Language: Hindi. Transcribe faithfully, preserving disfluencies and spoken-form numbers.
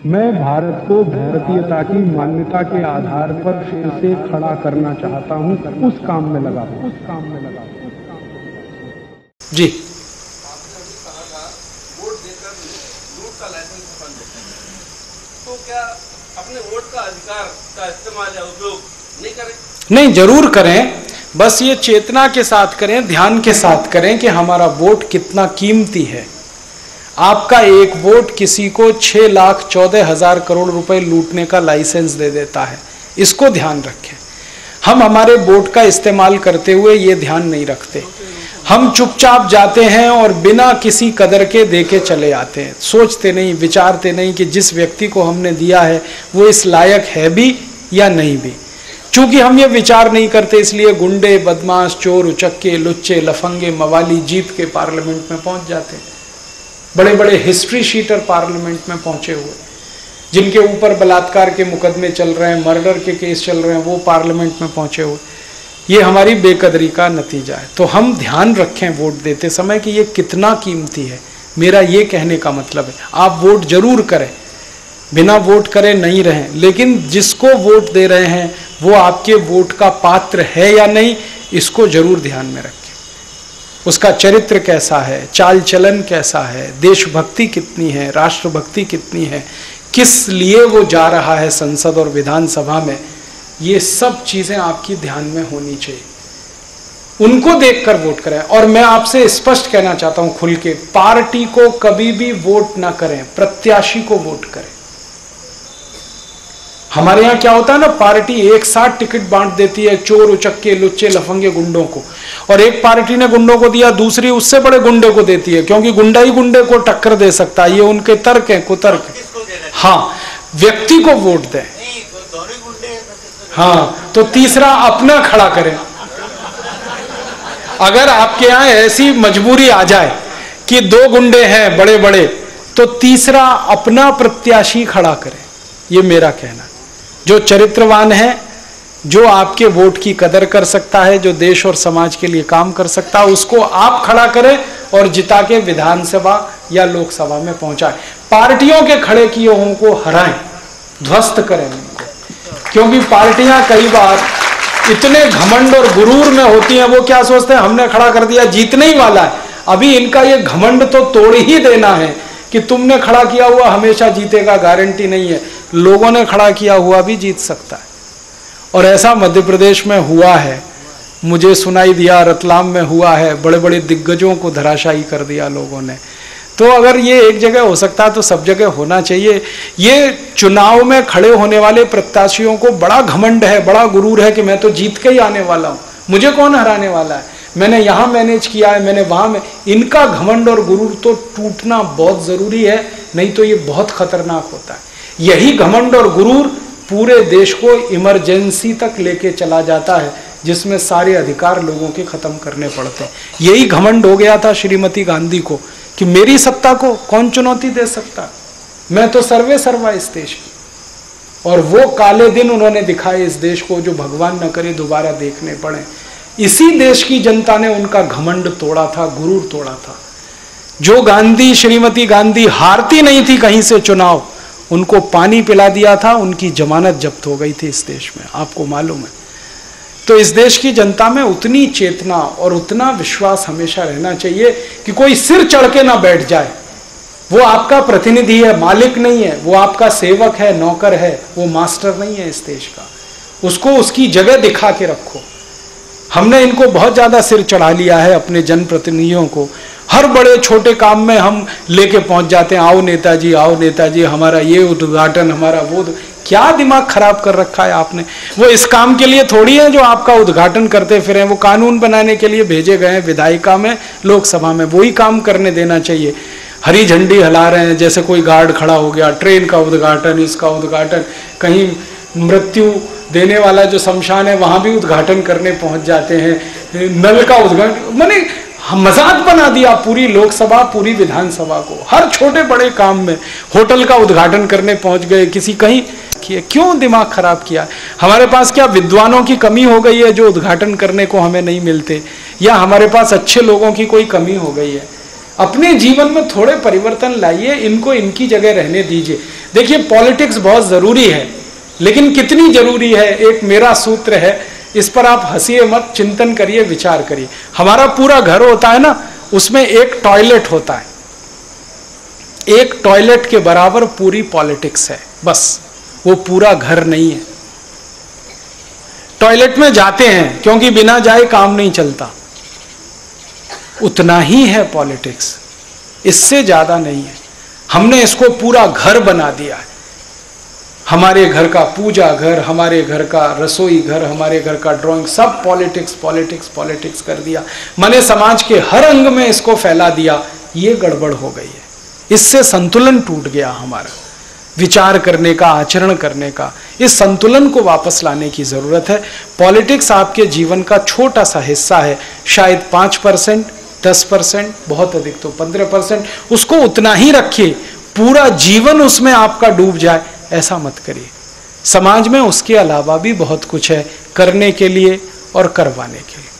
मैं भारत को भारतीयता की मान्यता के आधार पर फिर से खड़ा करना चाहता हूं, उस काम में लगा हूं उस काम में लगा हूं जी। आपने अभी कहा था वोट देकर लूट का लाइसेंस बन देते हैं, तो क्या अपने वोट का अधिकार का इस्तेमाल या उपयोग नहीं करें? नहीं, जरूर करें, बस ये चेतना के साथ करें, ध्यान के साथ करें कि हमारा वोट कितना कीमती है। आपका एक वोट किसी को छह लाख चौदह हजार करोड़ रुपए लूटने का लाइसेंस दे देता है, इसको ध्यान रखें। हम हमारे वोट का इस्तेमाल करते हुए ये ध्यान नहीं रखते, हम चुपचाप जाते हैं और बिना किसी कदर के दे के चले आते हैं, सोचते नहीं, विचारते नहीं कि जिस व्यक्ति को हमने दिया है वो इस लायक है भी या नहीं भी। चूंकि हम ये विचार नहीं करते, इसलिए गुंडे, बदमाश, चोर, उचक्के, लुच्चे, लफंगे, मवाली जीत के पार्लियामेंट में पहुंच जाते हैं। बड़े बड़े हिस्ट्री शीटर पार्लियामेंट में पहुंचे हुए, जिनके ऊपर बलात्कार के मुकदमे चल रहे हैं, मर्डर के केस चल रहे हैं, वो पार्लियामेंट में पहुंचे हुए। ये हमारी बेकदरी का नतीजा है। तो हम ध्यान रखें वोट देते समय कि ये कितना कीमती है। मेरा ये कहने का मतलब है, आप वोट जरूर करें, बिना वोट करे नहीं रहें, लेकिन जिसको वोट दे रहे हैं वो आपके वोट का पात्र है या नहीं, इसको जरूर ध्यान में रखें। उसका चरित्र कैसा है, चाल चलन कैसा है, देशभक्ति कितनी है, राष्ट्रभक्ति कितनी है, किस लिए वो जा रहा है संसद और विधानसभा में, ये सब चीजें आपकी ध्यान में होनी चाहिए। उनको देखकर वोट करें। और मैं आपसे स्पष्ट कहना चाहता हूं खुल के, पार्टी को कभी भी वोट ना करें, प्रत्याशी को वोट करें। हमारे यहां क्या होता है ना, पार्टी एक साथ टिकट बांट देती है चोर, उचक्के, लुच्चे, लफंगे, गुंडों को, और एक पार्टी ने गुंडों को दिया, दूसरी उससे बड़े गुंडे को देती है, क्योंकि गुंडा ही गुंडे को टक्कर दे सकता है। ये उनके तर्क हैं, कुतर्क है। हाँ, व्यक्ति को वोट दें। हाँ, तो तीसरा अपना खड़ा करें। अगर आपके यहां ऐसी मजबूरी आ जाए कि दो गुंडे हैं बड़े बड़े, तो तीसरा अपना प्रत्याशी खड़ा करें। ये मेरा कहना, जो चरित्रवान है, जो आपके वोट की कदर कर सकता है, जो देश और समाज के लिए काम कर सकता है, उसको आप खड़ा करें और जिता के विधानसभा या लोकसभा में पहुंचाएं। पार्टियों के खड़े किए हुओं को हराएं, ध्वस्त करें उनको, क्योंकि पार्टियां कई बार इतने घमंड और गुरूर में होती हैं, वो क्या सोचते हैं हमने खड़ा कर दिया, जीतने ही वाला है। अभी इनका ये घमंड तो तोड़ ही देना है कि तुमने खड़ा किया हुआ हमेशा जीतेगा, गारंटी नहीं है। लोगों ने खड़ा किया हुआ भी जीत सकता है, और ऐसा मध्य प्रदेश में हुआ है, मुझे सुनाई दिया, रतलाम में हुआ है, बड़े बड़े दिग्गजों को धराशायी कर दिया लोगों ने। तो अगर ये एक जगह हो सकता है तो सब जगह होना चाहिए। ये चुनाव में खड़े होने वाले प्रत्याशियों को बड़ा घमंड है, बड़ा गुरूर है कि मैं तो जीत के ही आने वाला हूं, मुझे कौन हराने वाला है, मैंने यहां मैनेज किया है, मैंने वहां में। इनका घमंड और गुरूर तो टूटना बहुत जरूरी है, नहीं तो ये बहुत खतरनाक होता है। यही घमंड और गुरूर पूरे देश को इमरजेंसी तक लेके चला जाता है, जिसमें सारे अधिकार लोगों के खत्म करने पड़ते हैं। यही घमंड हो गया था श्रीमती गांधी को कि मेरी सत्ता को कौन चुनौती दे सकता, मैं तो सर्वे सर्वा इस देश की। और वो काले दिन उन्होंने दिखाए इस देश को, जो भगवान न करे दोबारा देखने पड़े। इसी देश की जनता ने उनका घमंड तोड़ा था, गुरूर तोड़ा था। जो गांधी, श्रीमती गांधी हारती नहीं थी कहीं से चुनाव, उनको पानी पिला दिया था, उनकी जमानत जब्त हो गई थी इस देश में, आपको मालूम है। तो इस देश की जनता में उतनी चेतना और उतना विश्वास हमेशा रहना चाहिए कि कोई सिर चढ़ के ना बैठ जाए। वो आपका प्रतिनिधि है, मालिक नहीं है, वो आपका सेवक है, नौकर है, वो मास्टर नहीं है इस देश का। उसको उसकी जगह दिखा के रखो। हमने इनको बहुत ज्यादा सिर चढ़ा लिया है, अपने जनप्रतिनिधियों को। हर बड़े छोटे काम में हम लेके पहुंच जाते हैं, आओ नेताजी, आओ नेताजी, हमारा ये उद्घाटन, हमारा वो। क्या दिमाग खराब कर रखा है आपने? वो इस काम के लिए थोड़ी है जो आपका उद्घाटन करते फिरे, वो कानून बनाने के लिए भेजे गए हैं विधायिका में, लोकसभा में, वही काम करने देना चाहिए। हरी झंडी हिला रहे हैं जैसे कोई गार्ड खड़ा हो गया, ट्रेन का उद्घाटन, इसका उद्घाटन, कहीं मृत्यु देने वाला जो शमशान है वहां भी उद्घाटन करने पहुंच जाते हैं, नल का उद्घाटन, माने मजाक बना दिया पूरी लोकसभा, पूरी विधानसभा को। हर छोटे बड़े काम में, होटल का उद्घाटन करने पहुंच गए, किसी कहीं किए। क्यों दिमाग खराब किया? हमारे पास क्या विद्वानों की कमी हो गई है जो उद्घाटन करने को हमें नहीं मिलते, या हमारे पास अच्छे लोगों की कोई कमी हो गई है? अपने जीवन में थोड़े परिवर्तन लाइए, इनको इनकी जगह रहने दीजिए। देखिए पॉलिटिक्स बहुत जरूरी है, लेकिन कितनी जरूरी है, एक मेरा सूत्र है, इस पर आप हंसिए मत, चिंतन करिए, विचार करिए। हमारा पूरा घर होता है ना, उसमें एक टॉयलेट होता है, एक टॉयलेट के बराबर पूरी पॉलिटिक्स है, बस वो पूरा घर नहीं है। टॉयलेट में जाते हैं क्योंकि बिना जाए काम नहीं चलता, उतना ही है पॉलिटिक्स, इससे ज्यादा नहीं है। हमने इसको पूरा घर बना दिया है, हमारे घर का पूजा घर, हमारे घर का रसोई घर, हमारे घर का ड्राइंग, सब पॉलिटिक्स पॉलिटिक्स पॉलिटिक्स कर दिया। मैंने समाज के हर अंग में इसको फैला दिया, ये गड़बड़ हो गई है, इससे संतुलन टूट गया हमारा विचार करने का, आचरण करने का। इस संतुलन को वापस लाने की जरूरत है। पॉलिटिक्स आपके जीवन का छोटा सा हिस्सा है, शायद पाँच परसेंट, दस परसेंट, बहुत अधिक तो पंद्रह परसेंट, उसको उतना ही रखिए, पूरा जीवन उसमें आपका डूब जाए ऐसा मत करिए। समाज में उसके अलावा भी बहुत कुछ है करने के लिए और करवाने के लिए।